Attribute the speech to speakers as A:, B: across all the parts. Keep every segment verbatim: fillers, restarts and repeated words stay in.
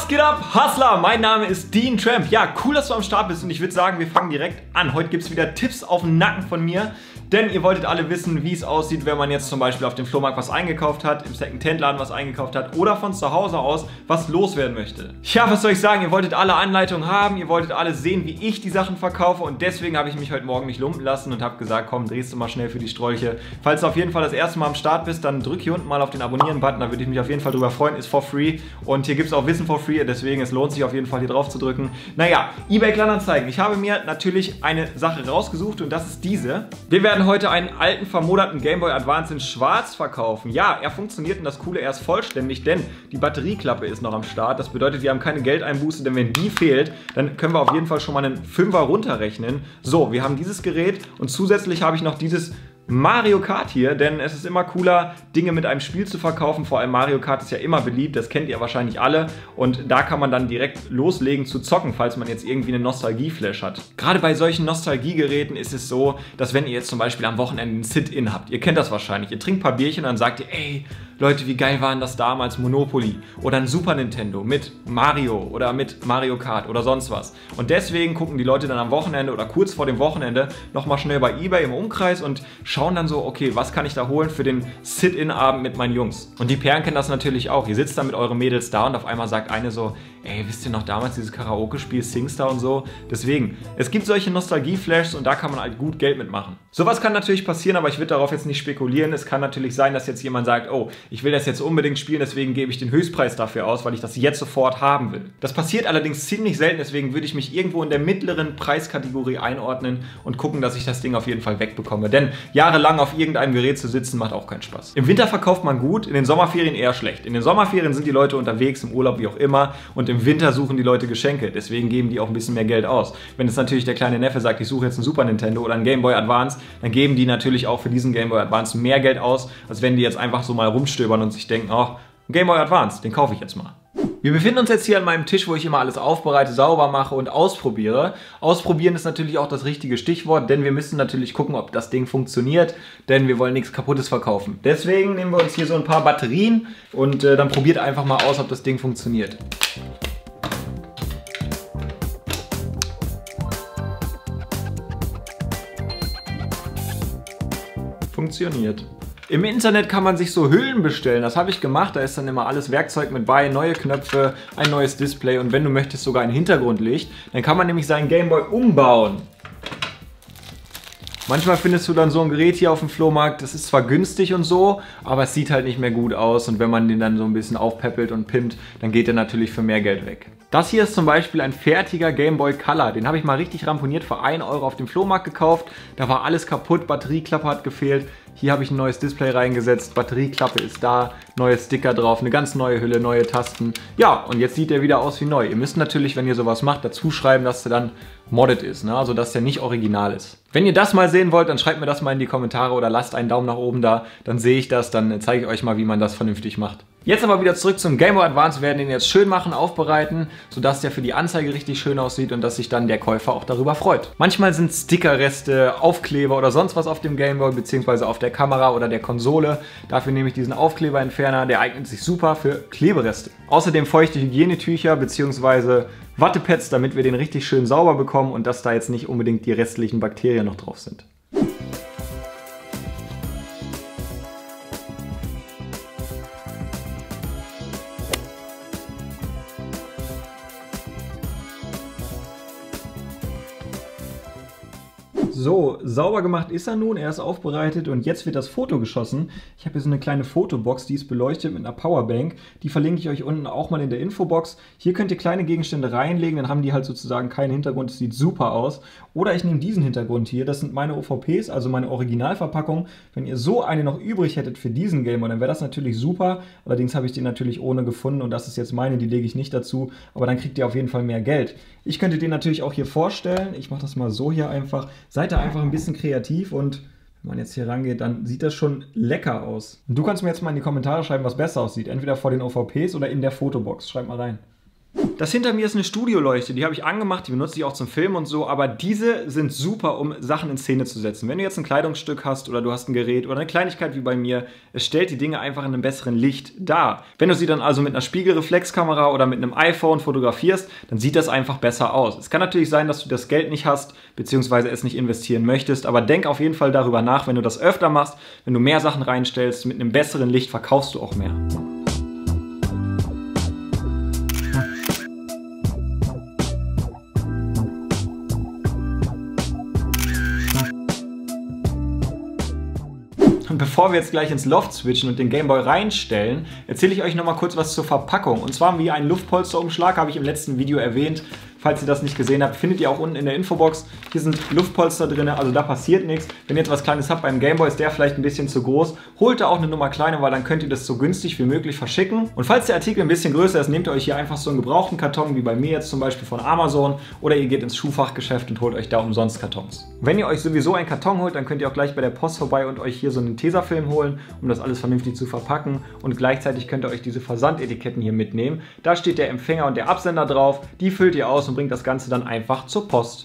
A: geht ab, Hustler? Mein Name ist Dean Tramp. Ja, cool, dass du am Start bist und ich würde sagen, wir fangen direkt an. Heute gibt es wieder Tipps auf den Nacken von mir, denn ihr wolltet alle wissen, wie es aussieht, wenn man jetzt zum Beispiel auf dem Flohmarkt was eingekauft hat, im Second-Hand-Laden was eingekauft hat oder von zu Hause aus was loswerden möchte. Ja, was soll ich sagen, ihr wolltet alle Anleitungen haben, ihr wolltet alle sehen, wie ich die Sachen verkaufe und deswegen habe ich mich heute Morgen nicht lumpen lassen und habe gesagt, komm, drehst du mal schnell für die Strolche. Falls du auf jeden Fall das erste Mal am Start bist, dann drück hier unten mal auf den Abonnieren-Button, da würde ich mich auf jeden Fall drüber freuen, ist for free und hier gibt es auch Wissen for free, deswegen es lohnt sich auf jeden Fall hier drauf zu drücken. Naja, eBay Kleinanzeigen. Ich habe mir natürlich eine Sache rausgesucht und das ist diese. Wir werden heute einen alten, vermoderten Game Boy Advance in schwarz verkaufen. Ja, er funktioniert und das Coole, er ist vollständig, denn die Batterieklappe ist noch am Start. Das bedeutet, wir haben keine Geldeinbuße, denn wenn die fehlt, dann können wir auf jeden Fall schon mal einen Fünfer runterrechnen. So, wir haben dieses Gerät und zusätzlich habe ich noch dieses Mario Kart hier, denn es ist immer cooler, Dinge mit einem Spiel zu verkaufen. Vor allem Mario Kart ist ja immer beliebt, das kennt ihr wahrscheinlich alle. Und da kann man dann direkt loslegen zu zocken, falls man jetzt irgendwie einen Nostalgie-Flash hat. Gerade bei solchen Nostalgiegeräten ist es so, dass wenn ihr jetzt zum Beispiel am Wochenende ein Sit-In habt, ihr kennt das wahrscheinlich, ihr trinkt ein paar Bierchen und dann sagt ihr, ey, Leute, wie geil waren das damals, Monopoly oder ein Super Nintendo mit Mario oder mit Mario Kart oder sonst was. Und deswegen gucken die Leute dann am Wochenende oder kurz vor dem Wochenende nochmal schnell bei eBay im Umkreis und schauen dann so, okay, was kann ich da holen für den Sit-In-Abend mit meinen Jungs. Und die Perlen kennen das natürlich auch. Ihr sitzt dann mit euren Mädels da und auf einmal sagt eine so, ey, wisst ihr noch damals dieses Karaoke-Spiel Singstar und so? Deswegen, es gibt solche Nostalgie-Flashs und da kann man halt gut Geld mitmachen. Sowas kann natürlich passieren, aber ich würde darauf jetzt nicht spekulieren. Es kann natürlich sein, dass jetzt jemand sagt, oh, ich will das jetzt unbedingt spielen, deswegen gebe ich den Höchstpreis dafür aus, weil ich das jetzt sofort haben will. Das passiert allerdings ziemlich selten, deswegen würde ich mich irgendwo in der mittleren Preiskategorie einordnen und gucken, dass ich das Ding auf jeden Fall wegbekomme. Denn jahrelang auf irgendeinem Gerät zu sitzen, macht auch keinen Spaß. Im Winter verkauft man gut, in den Sommerferien eher schlecht. In den Sommerferien sind die Leute unterwegs, im Urlaub, wie auch immer, und im Winter suchen die Leute Geschenke, deswegen geben die auch ein bisschen mehr Geld aus. Wenn jetzt natürlich der kleine Neffe sagt, ich suche jetzt einen Super Nintendo oder einen Game Boy Advance, dann geben die natürlich auch für diesen Game Boy Advance mehr Geld aus, als wenn die jetzt einfach so mal rumstöbern und sich denken, oh, ein Game Boy Advance, den kaufe ich jetzt mal. Wir befinden uns jetzt hier an meinem Tisch, wo ich immer alles aufbereite, sauber mache und ausprobiere. Ausprobieren ist natürlich auch das richtige Stichwort, denn wir müssen natürlich gucken, ob das Ding funktioniert, denn wir wollen nichts Kaputtes verkaufen. Deswegen nehmen wir uns hier so ein paar Batterien und äh, dann probiert einfach mal aus, ob das Ding funktioniert. Funktioniert. Im Internet kann man sich so Hüllen bestellen, das habe ich gemacht, da ist dann immer alles Werkzeug mit bei, neue Knöpfe, ein neues Display und wenn du möchtest sogar ein Hintergrundlicht, dann kann man nämlich seinen Gameboy umbauen. Manchmal findest du dann so ein Gerät hier auf dem Flohmarkt, das ist zwar günstig und so, aber es sieht halt nicht mehr gut aus und wenn man den dann so ein bisschen aufpeppelt und pimpt, dann geht der natürlich für mehr Geld weg. Das hier ist zum Beispiel ein fertiger Game Boy Color, den habe ich mal richtig ramponiert für einen Euro auf dem Flohmarkt gekauft, da war alles kaputt, Batterieklappe hat gefehlt, hier habe ich ein neues Display reingesetzt, Batterieklappe ist da, neue Sticker drauf, eine ganz neue Hülle, neue Tasten. Ja, und jetzt sieht der wieder aus wie neu. Ihr müsst natürlich, wenn ihr sowas macht, dazu schreiben, dass der dann modded ist, ne? Also dass der nicht original ist. Wenn ihr das mal sehen wollt, dann schreibt mir das mal in die Kommentare oder lasst einen Daumen nach oben da, dann sehe ich das, dann zeige ich euch mal, wie man das vernünftig macht. Jetzt aber wieder zurück zum Game Boy Advance. Wir werden den jetzt schön machen, aufbereiten, sodass der für die Anzeige richtig schön aussieht und dass sich dann der Käufer auch darüber freut. Manchmal sind Stickerreste, Aufkleber oder sonst was auf dem Game Boy bzw. auf der Kamera oder der Konsole. Dafür nehme ich diesen Aufkleberentferner, der eignet sich super für Klebereste. Außerdem feuchte Hygienetücher bzw. Wattepads, damit wir den richtig schön sauber bekommen und dass da jetzt nicht unbedingt die restlichen Bakterien noch drauf sind. So, sauber gemacht ist er nun, er ist aufbereitet und jetzt wird das Foto geschossen. Ich habe hier so eine kleine Fotobox, die ist beleuchtet mit einer Powerbank. Die verlinke ich euch unten auch mal in der Infobox. Hier könnt ihr kleine Gegenstände reinlegen, dann haben die halt sozusagen keinen Hintergrund, das sieht super aus. Oder ich nehme diesen Hintergrund hier, das sind meine O V Ps, also meine Originalverpackung. Wenn ihr so eine noch übrig hättet für diesen Game Boy, dann wäre das natürlich super. Allerdings habe ich den natürlich ohne gefunden und das ist jetzt meine, die lege ich nicht dazu. Aber dann kriegt ihr auf jeden Fall mehr Geld. Ich könnte den natürlich auch hier vorstellen. Ich mache das mal so hier einfach. Seid da einfach ein bisschen kreativ und wenn man jetzt hier rangeht, dann sieht das schon lecker aus. Und du kannst mir jetzt mal in die Kommentare schreiben, was besser aussieht. Entweder vor den O V Ps oder in der Fotobox. Schreib mal rein. Das hinter mir ist eine Studioleuchte, die habe ich angemacht, die benutze ich auch zum Filmen und so, aber diese sind super, um Sachen in Szene zu setzen. Wenn du jetzt ein Kleidungsstück hast oder du hast ein Gerät oder eine Kleinigkeit wie bei mir, es stellt die Dinge einfach in einem besseren Licht dar. Wenn du sie dann also mit einer Spiegelreflexkamera oder mit einem iPhone fotografierst, dann sieht das einfach besser aus. Es kann natürlich sein, dass du das Geld nicht hast, beziehungsweise es nicht investieren möchtest, aber denk auf jeden Fall darüber nach, wenn du das öfter machst, wenn du mehr Sachen reinstellst, mit einem besseren Licht verkaufst du auch mehr. Und bevor wir jetzt gleich ins Loft switchen und den Gameboy reinstellen, erzähle ich euch noch mal kurz was zur Verpackung. Und zwar wie ein Luftpolsterumschlag, habe ich im letzten Video erwähnt. Falls ihr das nicht gesehen habt, findet ihr auch unten in der Infobox. Hier sind Luftpolster drin, also da passiert nichts. Wenn ihr jetzt was Kleines habt beim Gameboy, ist der vielleicht ein bisschen zu groß. Holt da auch eine Nummer kleiner, weil dann könnt ihr das so günstig wie möglich verschicken. Und falls der Artikel ein bisschen größer ist, nehmt ihr euch hier einfach so einen gebrauchten Karton, wie bei mir jetzt zum Beispiel von Amazon. Oder ihr geht ins Schuhfachgeschäft und holt euch da umsonst Kartons. Wenn ihr euch sowieso einen Karton holt, dann könnt ihr auch gleich bei der Post vorbei und euch hier so einen Tesafilm holen, um das alles vernünftig zu verpacken. Und gleichzeitig könnt ihr euch diese Versandetiketten hier mitnehmen. Da steht der Empfänger und der Absender drauf. Die füllt ihr aus und bringt das Ganze dann einfach zur Post.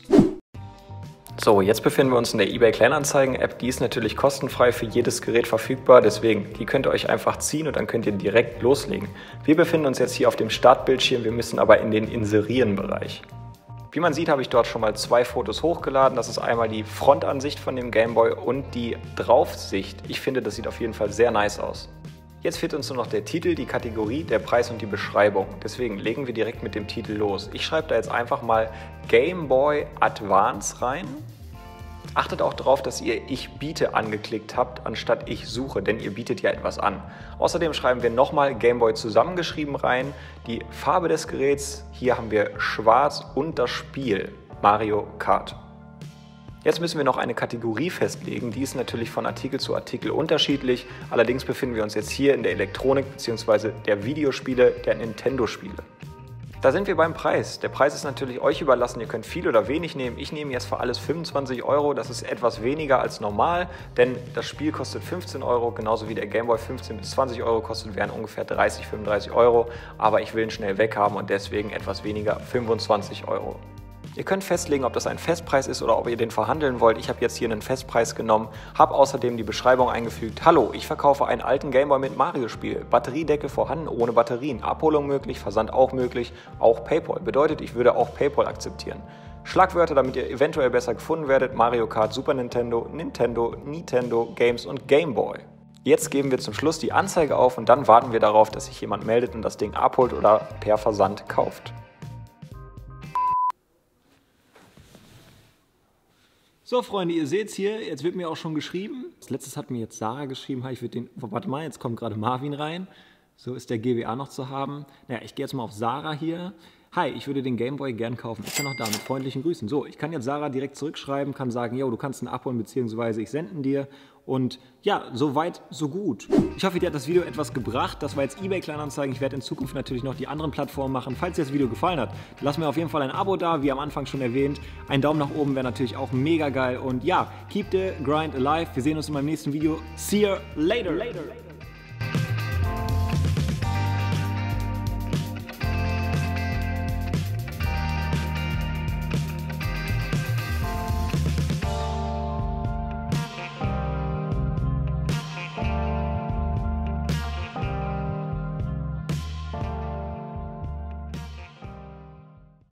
A: So, jetzt befinden wir uns in der eBay Kleinanzeigen-App. Die ist natürlich kostenfrei für jedes Gerät verfügbar, deswegen die könnt ihr euch einfach ziehen und dann könnt ihr direkt loslegen. Wir befinden uns jetzt hier auf dem Startbildschirm, wir müssen aber in den Inserieren-Bereich. Wie man sieht, habe ich dort schon mal zwei Fotos hochgeladen. Das ist einmal die Frontansicht von dem Gameboy und die Draufsicht. Ich finde, das sieht auf jeden Fall sehr nice aus. Jetzt fehlt uns nur noch der Titel, die Kategorie, der Preis und die Beschreibung. Deswegen legen wir direkt mit dem Titel los. Ich schreibe da jetzt einfach mal Gameboy Advance rein. Achtet auch darauf, dass ihr Ich biete angeklickt habt, anstatt Ich suche, denn ihr bietet ja etwas an. Außerdem schreiben wir nochmal Gameboy zusammengeschrieben rein. Die Farbe des Geräts, hier haben wir Schwarz und das Spiel Mario Kart. Jetzt müssen wir noch eine Kategorie festlegen, die ist natürlich von Artikel zu Artikel unterschiedlich. Allerdings befinden wir uns jetzt hier in der Elektronik bzw. der Videospiele, der Nintendo-Spiele. Da sind wir beim Preis. Der Preis ist natürlich euch überlassen, ihr könnt viel oder wenig nehmen. Ich nehme jetzt für alles fünfundzwanzig Euro, das ist etwas weniger als normal, denn das Spiel kostet fünfzehn Euro, genauso wie der Gameboy fünfzehn bis zwanzig Euro kostet, wären ungefähr dreißig, fünfunddreißig Euro. Aber ich will ihn schnell weghaben und deswegen etwas weniger, fünfundzwanzig Euro. Ihr könnt festlegen, ob das ein Festpreis ist oder ob ihr den verhandeln wollt. Ich habe jetzt hier einen Festpreis genommen, habe außerdem die Beschreibung eingefügt. Hallo, ich verkaufe einen alten Gameboy mit Mario-Spiel. Batteriedeckel vorhanden, ohne Batterien. Abholung möglich, Versand auch möglich, auch PayPal. Bedeutet, ich würde auch PayPal akzeptieren. Schlagwörter, damit ihr eventuell besser gefunden werdet. Mario Kart, Super Nintendo, Nintendo, Nintendo, Games und Gameboy. Jetzt geben wir zum Schluss die Anzeige auf und dann warten wir darauf, dass sich jemand meldet und das Ding abholt oder per Versand kauft. So Freunde, ihr seht es hier, jetzt wird mir auch schon geschrieben. Als letztes hat mir jetzt Sarah geschrieben, ich würde den, warte mal, jetzt kommt gerade Marvin rein. So ist der G B A noch zu haben. Naja, ich gehe jetzt mal auf Sarah hier. Hi, ich würde den Gameboy gern kaufen. Ist er noch da? Mit freundlichen Grüßen. So, ich kann jetzt Sarah direkt zurückschreiben, kann sagen, yo, du kannst ihn abholen, beziehungsweise ich sende ihn dir. Und ja, so weit, so gut. Ich hoffe, dir hat das Video etwas gebracht. Das war jetzt eBay Kleinanzeigen. Ich werde in Zukunft natürlich noch die anderen Plattformen machen. Falls dir das Video gefallen hat, lass mir auf jeden Fall ein Abo da, wie am Anfang schon erwähnt. Ein Daumen nach oben wäre natürlich auch mega geil. Und ja, keep the grind alive. Wir sehen uns in meinem nächsten Video. See you later. later.